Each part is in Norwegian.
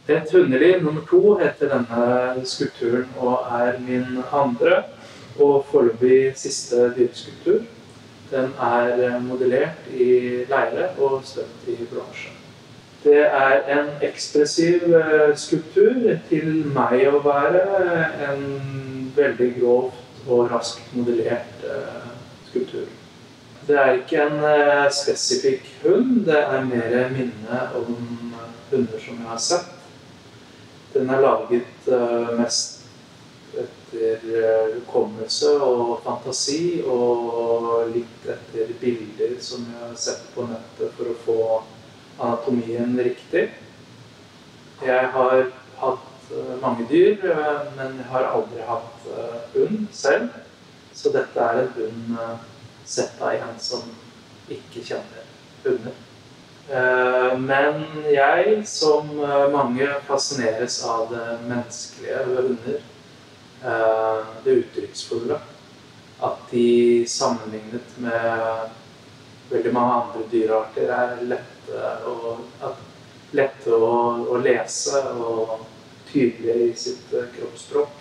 Et hundeliv nummer 2 heter denne skulpturen og min andre og foreløpig siste dyreskulptur. Den modellert i leire og støpt i bronse. Det en ekspressiv skulptur til meg å være en veldig grovt og raskt modellert skulptur. Det ikke en spesifikk hund, det mer minne om hunder som jeg har sett. Den laget mest etter hukommelse og fantasi, og litt etter bilder som jeg har sett på nettet for å få anatomien riktig. Jeg har hatt mange dyr, men jeg har aldri hatt hund selv, så dette en hund sett av en som ikke kjenner hunder. Men jeg, som mange, fascineres av det menneskelige ved hunder. Det uttrykksfulle. At de sammenlignet med veldig mange andre dyrearter lette å lese og tydelige i sitt kroppsspråk.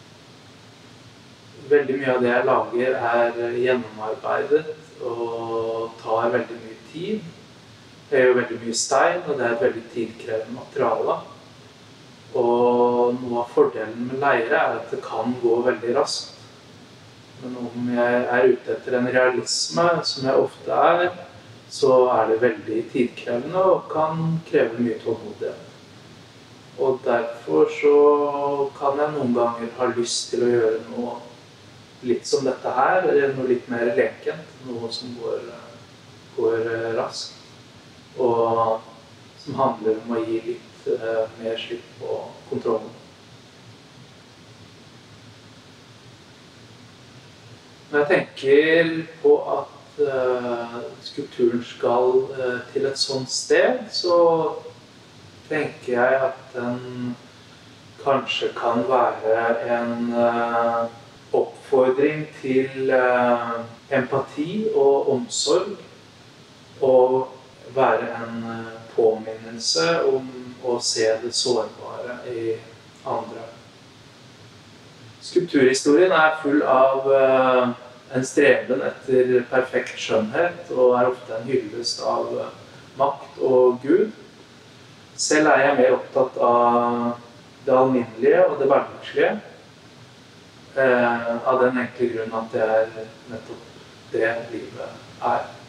Veldig mye av det jeg lager gjennomarbeidet og tar veldig mye tid. Det jo veldig mye stein, og det et veldig tidkrevende materiale. Og noe av fordelen med leire at det kan gå veldig raskt. Men om jeg ute etter en realisme, som jeg ofte så det veldig tidkrevende og kan kreve mye tålmodighet. Og derfor så kan jeg noen ganger ha lyst til å gjøre noe litt som dette her, noe litt mer lekent, noe som går raskt, og som handler om å gi litt mer slipp på kontrollen. Når jeg tenker på at skulpturen skal til et sånt sted, så tenker jeg at den kanskje kan være en oppfordring til empati og omsorg, og være en påminnelse om å se det sårbare i andre. Skulpturhistorien full av en streben etter perfekt skjønnhet, og ofte en hyllest av makt og Gud. Selv jeg mer opptatt av det alminnelige og det hverdagslige, av den enkle grunn at det nettopp det livet